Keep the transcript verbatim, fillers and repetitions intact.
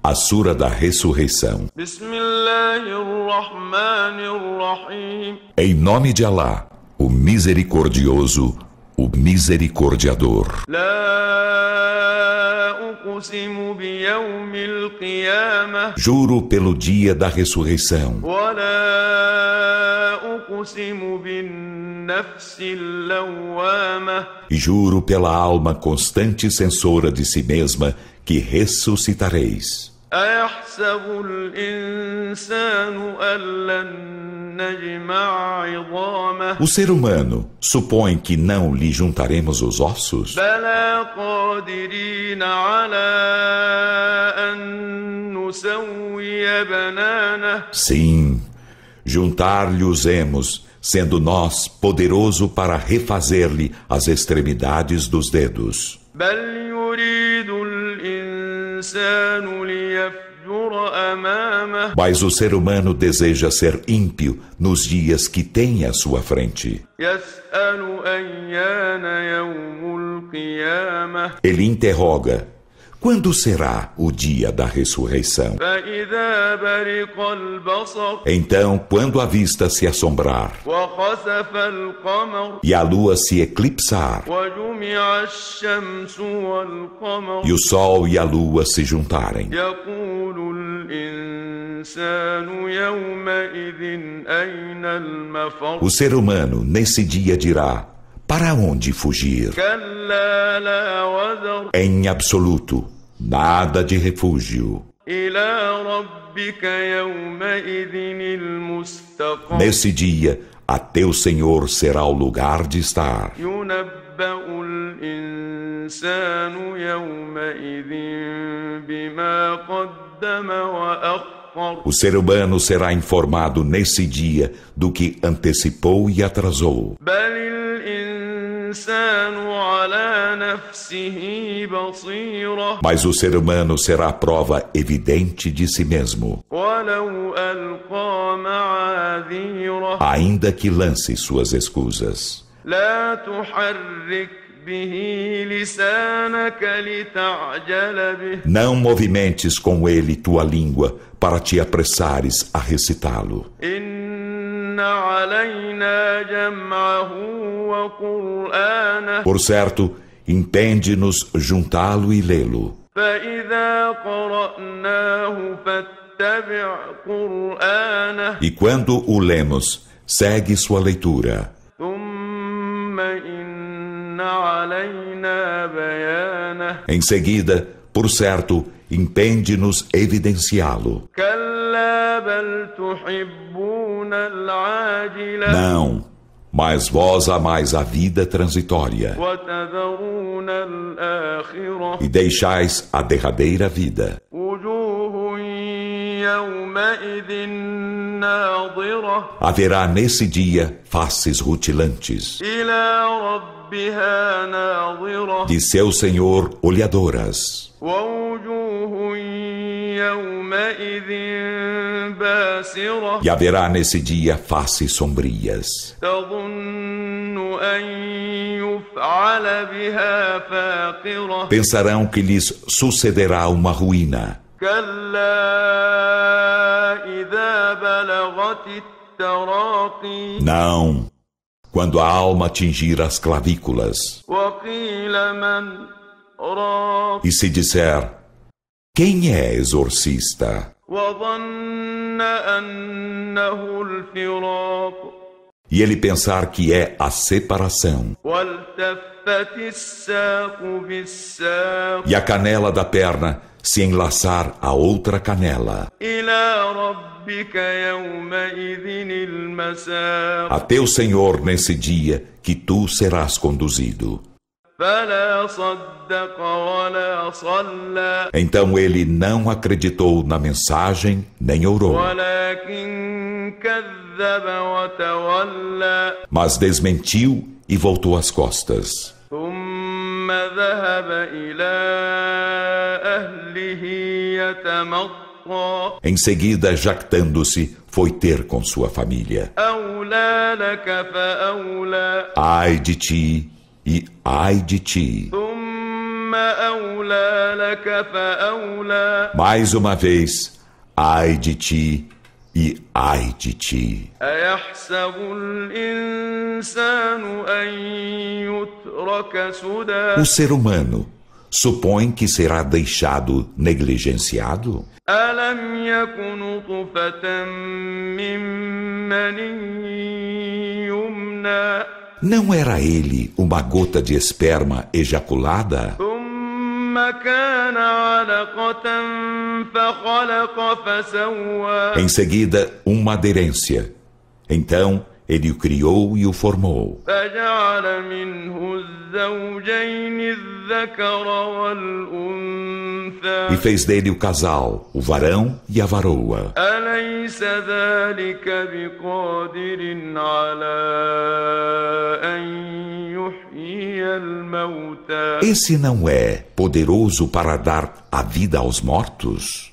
A Sura da Ressurreição. Em nome de Alá, o Misericordioso, o Misericordiador. Juro pelo dia da ressurreição. E juro pela alma constante censora de si mesma que ressuscitareis. O ser humano supõe que não lhe juntaremos os ossos? Sim, juntar-lhe-os-emos, sendo nós poderoso para refazer-lhe as extremidades dos dedos. Mas o ser humano deseja ser ímpio nos dias que tem à sua frente. Ele interroga: quando será o dia da ressurreição? Então, quando a vista se assombrar e a lua se eclipsar e o sol e a lua se juntarem, o ser humano nesse dia dirá: para onde fugir? Em absoluto, nada de refúgio. Nesse dia, a teu Senhor será o lugar de estar. O ser humano será informado nesse dia do que antecipou e atrasou. Mas o ser humano será a prova evidente de si mesmo, ainda que lance suas escusas. Não movimentes com ele tua língua para te apressares a recitá-lo. Por certo, impende-nos juntá-lo e lê-lo. E quando o lemos, segue sua leitura. Em seguida, por certo, impende-nos evidenciá-lo. Não, mas vós amais a vida transitória e deixais a derradeira vida. Haverá nesse dia faces rutilantes, de seu Senhor olhadoras. E haverá nesse dia faces sombrias. Pensarão que lhes sucederá uma ruína. Não, quando a alma atingir as clavículas. E se disser: quem é exorcista? E ele pensar que é a separação. E a canela da perna se enlaçar a outra canela. A teu Senhor nesse dia que tu serás conduzido. Então ele não acreditou na mensagem, nem orou. Mas desmentiu e voltou as costas. Em seguida, jactando-se, foi ter com sua família. Ai de ti e ai de ti. Mais uma vez, ai de ti e ai de ti. O ser humano supõe que será deixado negligenciado? Não era ele uma gota de esperma ejaculada? Em seguida, uma aderência. Então, ele o criou e o formou. E fez dele o casal, o varão e a varoa. Esse não é poderoso para dar a vida aos mortos?